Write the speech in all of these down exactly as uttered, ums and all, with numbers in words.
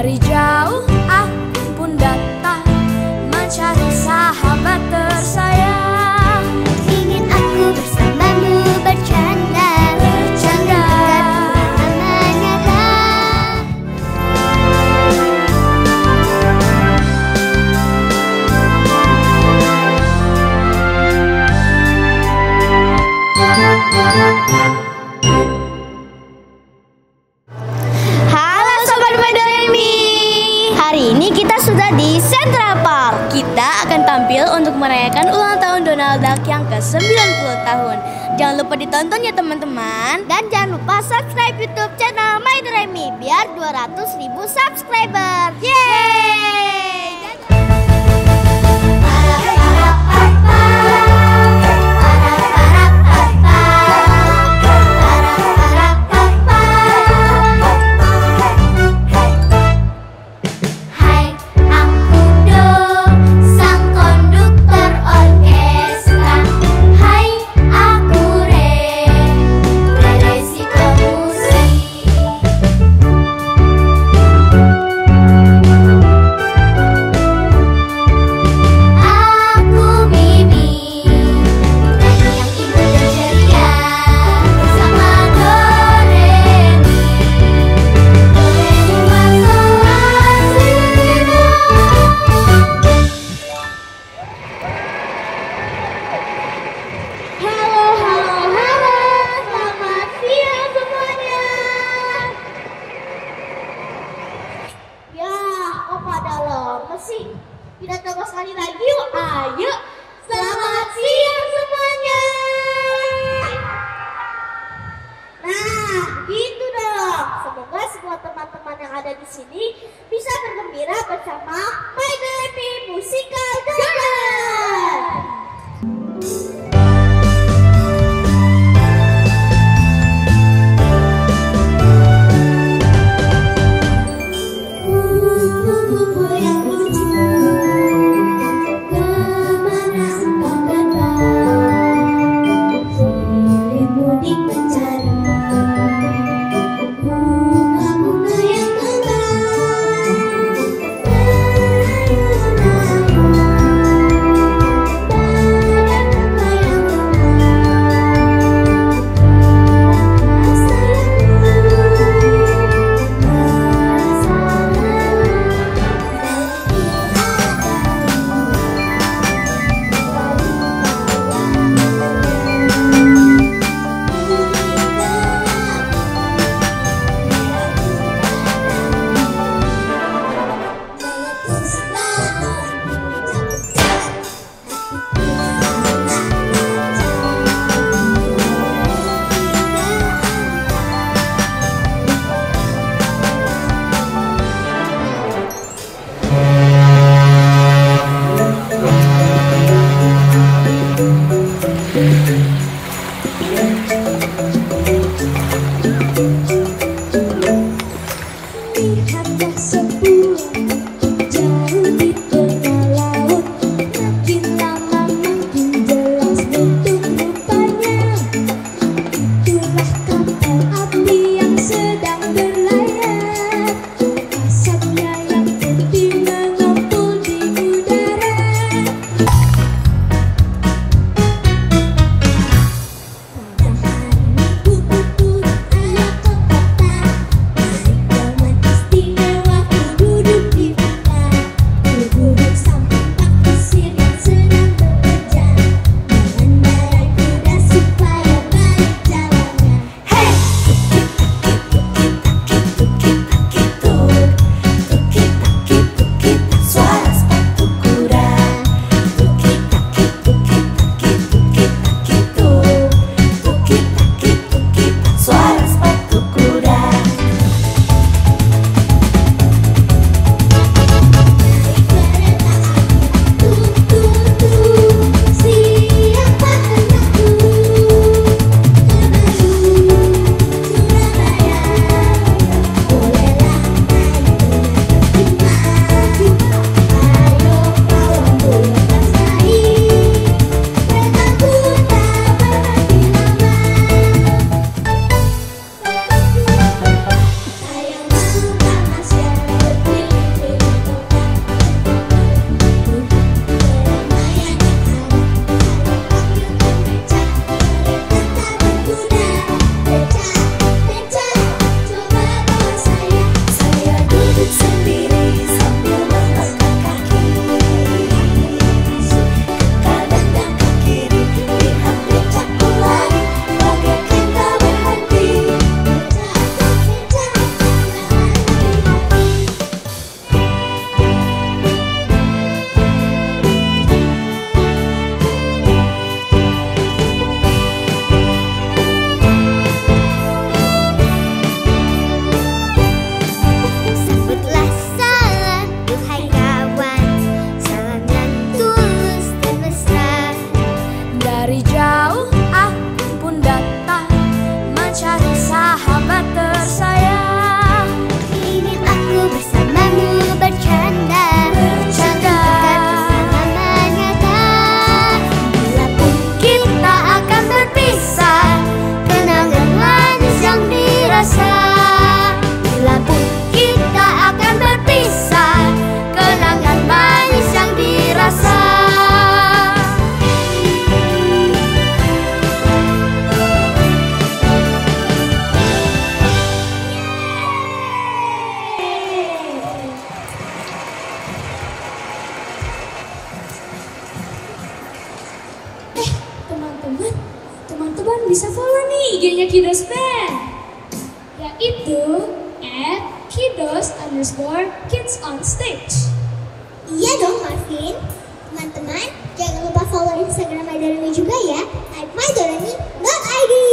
Dari jauh aku pun datang mencari sahabat tersayang. Ingin aku bersamamu bercanda, Bercanda nyata. Halo Sobat Madoremi. Hari ini kita sudah di Central Park. Kita akan tampil untuk merayakan ulang tahun Donald Duck yang ke sembilan puluh tahun. Jangan lupa ditonton ya teman-teman. Dan jangan lupa subscribe YouTube channel Madoremi biar dua ratus ribu subscriber. Yeay! Sih, kita coba sekali lagi yuk. Ayo, selamat siang semuanya. Nah, gitu dong. Semoga semua teman-teman yang ada di sini bisa bergembira bersama Madoremi Musical Garden. Duduk I G-nya Kidos Band, yaitu at kidos underscore kids on stage. Iya dong, Marvin. Teman-teman, jangan lupa follow Instagram MyDoremi juga ya, at my doremi dot i d.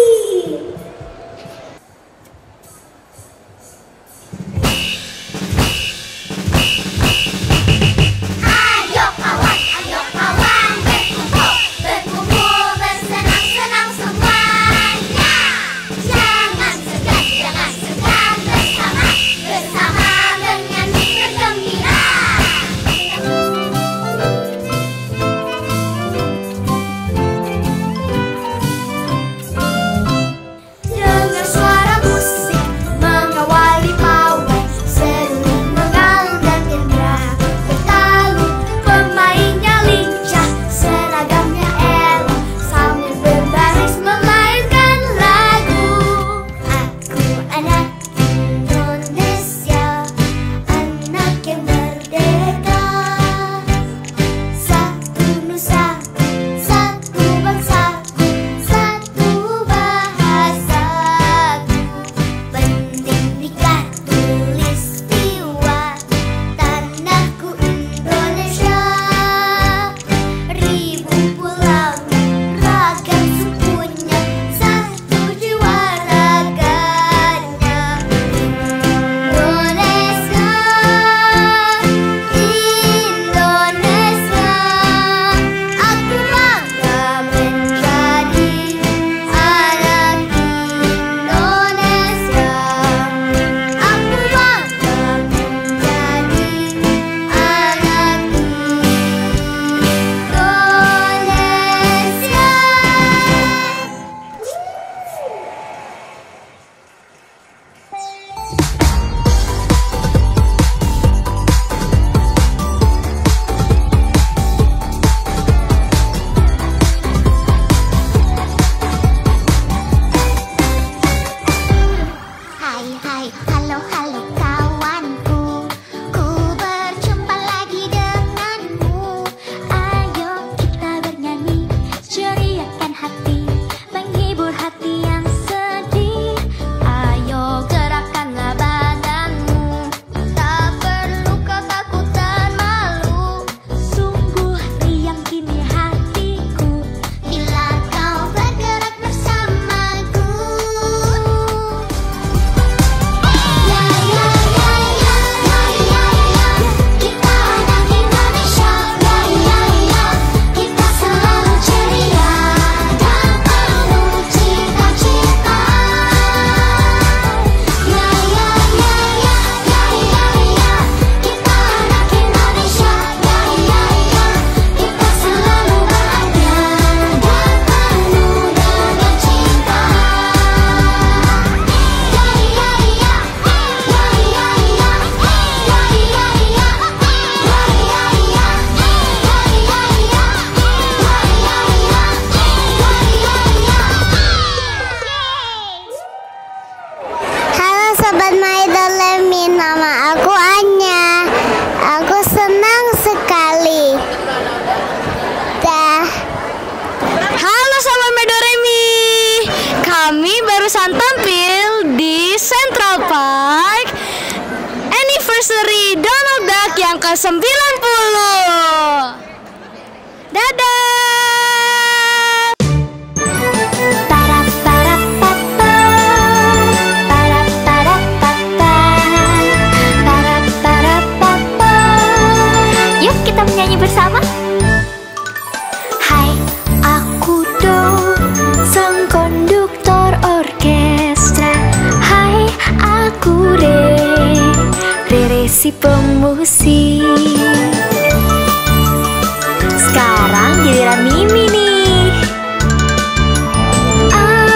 barusan tampil di Central Park Anniversary Donald Duck yang ke sembilan puluh. Dadah! Yuk kita menyanyi bersama. Hai, aku Do, sang konduktor orkestra. Hai, aku Re, Rere si pemusik. Sekarang giliran Mimi.